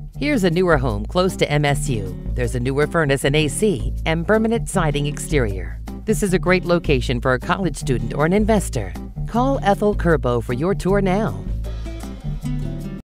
Here's a newer home close to MSU. There's a newer furnace and AC and permanent siding exterior. This is a great location for a college student or an investor. Call Ethel Kerbo for your tour now.